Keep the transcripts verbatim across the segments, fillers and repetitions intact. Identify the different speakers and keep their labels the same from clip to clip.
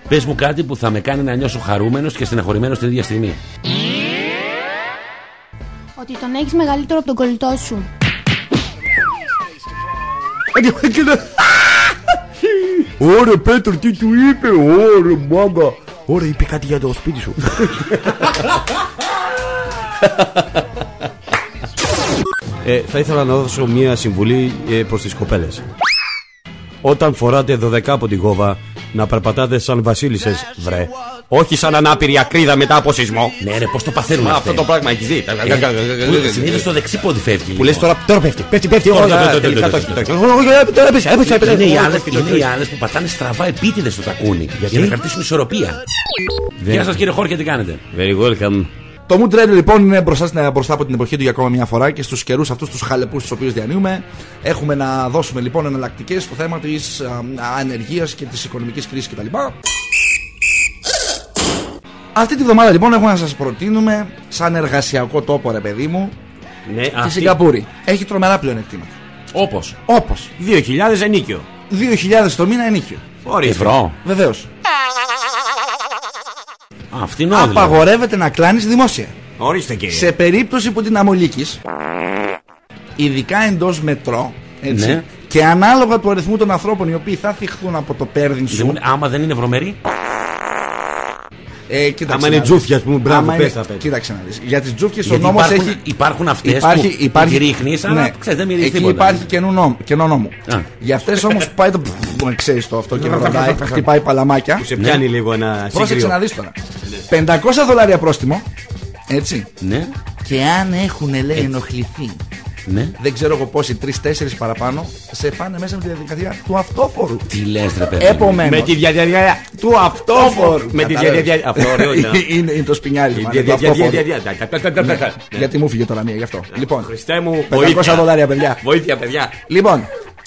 Speaker 1: Πες μου κάτι που θα με κάνει να νιώσω χαρούμενος και στεναχωρημένος την ίδια στιγμή.
Speaker 2: Ότι τον έχεις μεγαλύτερο από τον κολλητό σου.
Speaker 3: Ωραία Πέτρο, τι του είπε? Ωραία μάγκα. Ωραία, είπε κάτι για το σπίτι σου.
Speaker 4: ε, Θα ήθελα να δώσω μια συμβουλή ε, προς τις κοπέλες. Όταν φοράτε δωδεκά από την γόβα, να περπατάτε σαν βασίλισσες, βρε. Όχι σαν ανάπηρη ακρίδα μετά από σεισμό.
Speaker 1: Ναι, ρε, πώς το παθαίνουν
Speaker 4: αυτό το πράγμα έχεις δει?
Speaker 1: Συνήθως το δεξί πόδι φεύγει.
Speaker 4: Που λες τώρα, τώρα πέφτει, πέφτει, πέφτει.
Speaker 1: Είναι οι άλλες που πατάνε στραβά επίτηδες στο τακούνι για να κρατήσουν ισορροπία. Γεια σας κύριε Χόρκε, τι κάνετε?
Speaker 4: Very welcome.
Speaker 3: Το Mood Radio λοιπόν είναι μπροστά, μπροστά από την εποχή του για ακόμα μια φορά και στους καιρούς αυτούς τους χαλεπούς τους οποίους διανύουμε. Έχουμε να δώσουμε λοιπόν εναλλακτικές στο θέμα της ανεργίας και της οικονομικής κρίσης κτλ. Αυτή τη βδομάδα λοιπόν έχουμε να σας προτείνουμε σαν εργασιακό τόπο, ρε παιδί μου,
Speaker 4: ναι,
Speaker 3: τη
Speaker 4: αυτή...
Speaker 3: Σιγκαπούρη. Έχει τρομερά πλεονεκτήματα.
Speaker 1: Όπως?
Speaker 3: Όπως
Speaker 4: δύο χιλιάδες ενίκιο.
Speaker 3: δύο χιλιάδες το μήνα ενίκιο.
Speaker 1: Ευρώ.
Speaker 3: Βεβαίως.
Speaker 1: Αυτινό,
Speaker 3: απαγορεύεται δηλαδή να κλάνεις δημόσια.
Speaker 4: Ορίστε κύριε.
Speaker 3: Σε περίπτωση που την αμολύκεις, ειδικά εντός μετρό, έτσι, ναι, και ανάλογα του αριθμού των ανθρώπων οι οποίοι θα θυχθούν από το πέρδιν σου.
Speaker 1: Δεν, άμα δεν είναι βρωμεροί.
Speaker 3: Ε,
Speaker 4: άμα είναι τζούφια, α πούμε, μπράβο, πες τα πέντε.
Speaker 3: Κοίταξε να δεις. Για τις τζούφιες ο νόμος
Speaker 1: υπάρχουν,
Speaker 3: έχει.
Speaker 1: Υπάρχουν αυτές
Speaker 3: υπάρχει,
Speaker 1: που
Speaker 3: υπάρχει,
Speaker 1: ρίχνεις, αλλά ναι, ξέρεις, δεν μυρίζει τίποτα.
Speaker 3: Υπάρχει κενό νόμο. Για αυτές όμως πάει το. Ξέρεις το αυτό και βροντάει, χτυπάει παλαμάκια.
Speaker 4: Που σε πιάνει λίγο ένα σύγκριο.
Speaker 3: Πρόσεξε να δεις τώρα. πεντακόσια δολάρια πρόστιμο. Έτσι.
Speaker 1: Ναι.
Speaker 3: Και αν έχουν, λέει, ενοχληθεί. Ναι. Δεν ξέρω εγώ πόσοι, τρεις-τέσσερις παραπάνω, σε πάνε μέσα με τη διαδικασία του αυτόφορου.
Speaker 1: Τι λες, ρε παιδί?
Speaker 3: Επομένως,
Speaker 4: με τη διαδικασία
Speaker 3: του αυτόφορου.
Speaker 4: Με τη διαδικασία. Αυτό ωραίο είναι.
Speaker 3: Είναι το σπινιάρισμα. Γιατί μου φύγε τώρα μία γι' αυτό. Λοιπόν,
Speaker 4: Χριστέ μου,
Speaker 3: πεντακόσια δολάρια, παιδιά.
Speaker 4: Βοήθεια, παιδιά.
Speaker 3: Λοιπόν.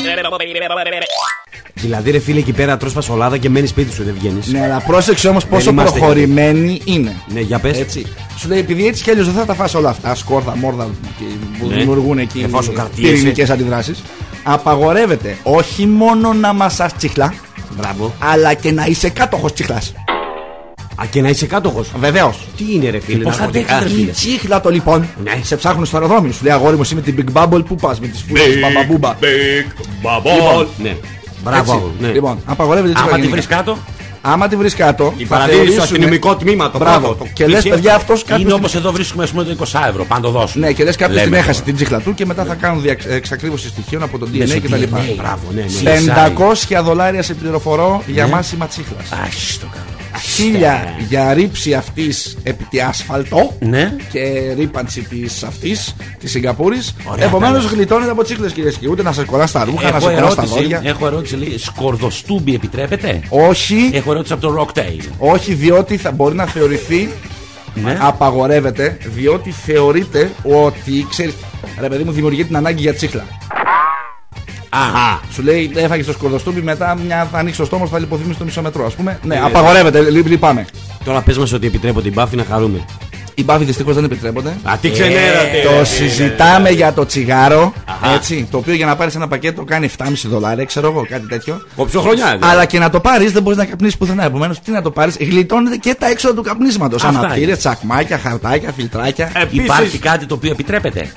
Speaker 4: Δηλαδή, ρε φίλε, εκεί πέρα τρως φασολάδα και μένεις σπίτι σου, δεν βγαίνεις.
Speaker 3: Ναι, αλλά πρόσεξε όμως πόσο προχωρημένη είναι.
Speaker 4: Ναι, για πες.
Speaker 3: Έτσι. Σου λέει, επειδή έτσι κι αλλιώς δεν θα τα φας όλα αυτά, σκόρδα, μόρδα που ναι, δημιουργούν εκεί πυρηνικές αντιδράσεις, απαγορεύεται όχι μόνο να μασάς τσίχλα,
Speaker 4: μπράβο,
Speaker 3: αλλά και να είσαι κάτοχος τσίχλας.
Speaker 4: Α, και να είσαι κάτοχος.
Speaker 3: Βεβαίως.
Speaker 4: Τι είναι, ρε φίλε?
Speaker 1: Πώς θα αντέξεις, ρε φίλε?
Speaker 3: Η τσίχλα το λοιπόν.
Speaker 4: Ναι.
Speaker 3: Σε ψάχνουν στο αεροδρόμιο. Σου λέει, αγόρι μου, εσύ με την Big Bubble που πας, με τις φούλες της Μπαμπαμπούμπα.
Speaker 4: Big Bubble. Ναι. Μπράβο.
Speaker 3: Ναι. Λοιπόν, απαγορεύεται έτσι.
Speaker 1: Άμα τη βρεις κάτω.
Speaker 3: Άμα τη βρεις κάτω.
Speaker 4: Η παραδείγμα στο αστυνομικό τμήμα. Το
Speaker 3: μπράβο.
Speaker 4: Το
Speaker 3: και λες, παιδιά, αυτός κάποιος.
Speaker 1: Είναι όπως εδώ βρίσκουμε, ας πούμε, το είκοσι ευρώ. Πάντα το δώσουν.
Speaker 3: Ναι, και λες κάποιος την έχασε την τσίχλα του και μετά θα κάνουν εξακρίβωση στοιχείων από τον ντι εν έι κτλ.
Speaker 4: Μπράβο, ναι.
Speaker 3: πεντακόσια δολάρια σε πληροφορώ για μάσιμα τσίχλας.
Speaker 1: Άχι το καλό.
Speaker 3: Χίλια για ρήψη αυτής επί τη ασφαλτό,
Speaker 1: ναι,
Speaker 3: και ρήπανση της αυτής της Σιγκαπούρης. Επομένως γλιτώνεται από τσίχλες, κυρίες και ούτε να σας κολλά στα ρούχα, να σας κολλά στα δόντια.
Speaker 1: Έχω ερώτηση, λέει, σκορδοστούμπι επιτρέπεται?
Speaker 3: Όχι.
Speaker 1: Έχω ερώτηση από το Rocktail.
Speaker 3: Όχι, διότι θα μπορεί να θεωρηθεί, ναι, απαγορεύεται, διότι θεωρείται ότι, ξέρεις, ρε παιδί μου, δημιουργεί την ανάγκη για τσίχλα.
Speaker 1: Α,
Speaker 3: σου λέει, έφαγε το σκορδοστούμπι, μετά μια θα ανοίξει το στόμα σου, θα λιποθυμίσει το μισό μετρό, ας πούμε. Ναι, απαγορεύεται, λυπάμαι.
Speaker 4: Τώρα πες μας ότι επιτρέπω την Μπάφη να χαρούμε.
Speaker 3: Οι Μπάφοι δυστυχώς δεν επιτρέπονται.
Speaker 4: Α, τι ξενέρατε.
Speaker 3: Το συζητάμε για το τσιγάρο. Έτσι, το οποίο για να πάρεις ένα πακέτο κάνει επτάμισι δολάρια, ξέρω εγώ, κάτι τέτοιο.
Speaker 4: Κοψοχρονιά.
Speaker 3: Αλλά και να το πάρεις δεν μπορείς να καπνίσεις πουθενά. Επομένως, τι να το πάρεις, γλιτώνεται και τα έξοδα του καπνίσματος. Αναπτήρια, τσακμάκια, χαρτάκια, φιλτράκια.
Speaker 1: Υπάρχει κάτι το οποίο επιτρέπεται?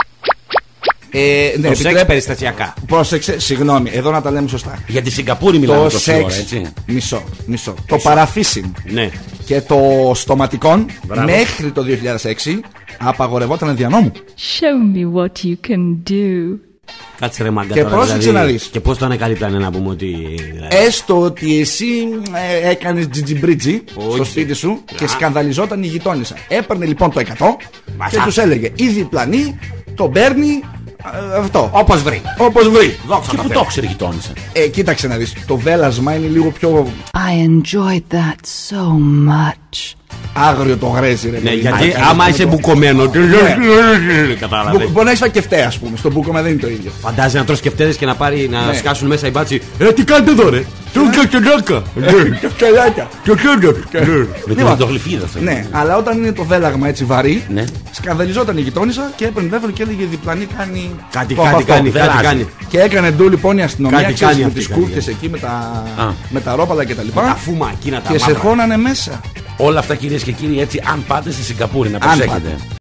Speaker 3: Ε, ναι,
Speaker 4: το σεξ περιστασιακά.
Speaker 3: Πρόσεξε, συγγνώμη, εδώ να τα λέμε σωστά.
Speaker 1: Για τη Σιγκαπούρη μιλάμε
Speaker 3: το σεξ, ώρα, έτσι. Μισό, μισό. Το παραφύσιν,
Speaker 4: ναι,
Speaker 3: και το στοματικόν, μπράβο, μέχρι το δύο χιλιάδες έξι απαγορευόταν δια νόμου.
Speaker 5: Show me what you can do.
Speaker 4: Κάτσε ρε μάγκα.
Speaker 3: Και πρόσεξε δηλαδή, να δεις.
Speaker 4: Και πώς το ανακαλύπτανε να πούμε ότι. Δηλαδή...
Speaker 3: Έστω ότι εσύ ε, έκανες τζιτζιμπρίτζι στο σπίτι σου yeah. και σκανδαλιζόταν η γειτόνισσα. Έπαιρνε λοιπόν το εκατό Μασά. Και τους έλεγε η διπλανή τον παίρνει. Ε, αυτό.
Speaker 4: Όπως βρει.
Speaker 3: Όπως βρει.
Speaker 1: Δόξα και που το ξέρει γειτόνισσα.
Speaker 3: Ε, κοίταξε να δεις. Το βέλασμα είναι λίγο πιο.
Speaker 5: I enjoyed that so much.
Speaker 3: Άγριο το γρέζι, ρε.
Speaker 4: Ναι, γιατί άμα είσαι μπουκωμένο.
Speaker 3: Κατάλαβε. Μπορεί να έχεις φακευτέ, ας πούμε. Στο μπουκωμένο δεν είναι το ίδιο.
Speaker 4: Φαντάζει να τρως κεφτέδες και να πάρει να σκάσουν μέσα οι μπάτσι. Ε, τι κάνετε εδώ, ρε. Τούκα και ντάκα.
Speaker 1: Με την οντογλυφίδα.
Speaker 3: Ναι, αλλά όταν είναι το δέλαγμα έτσι βαρύ,
Speaker 1: Ναι.
Speaker 3: σκανδαλιζόταν η γειτόνισσα και έπαιρνε τηλέφωνο και έλεγε διπλανή κάνει.
Speaker 4: Κάτι
Speaker 3: το από
Speaker 4: κάτι
Speaker 3: αυτό.
Speaker 4: κάνει,
Speaker 1: δεν
Speaker 4: κάτι
Speaker 1: αλλάζει.
Speaker 4: κάνει.
Speaker 3: Και έκανε ντου λοιπόν η αστυνομία,
Speaker 4: Κάτι
Speaker 3: ξέρεις,
Speaker 4: κάνει
Speaker 3: με
Speaker 4: αυτή,
Speaker 3: τις
Speaker 4: κάνει,
Speaker 3: κούρτες
Speaker 4: ναι.
Speaker 3: εκεί με τα,
Speaker 1: Α.
Speaker 3: με τα ρόπαλα κτλ.
Speaker 4: Τα φούμα εκείνα τα
Speaker 3: Και σε
Speaker 4: μαύρα.
Speaker 3: χώνανε μέσα.
Speaker 1: Όλα αυτά κυρίες και κύριοι έτσι αν πάτε στη Σιγκαπούρη να
Speaker 3: Αν
Speaker 1: προσέχετε.
Speaker 3: πάτε.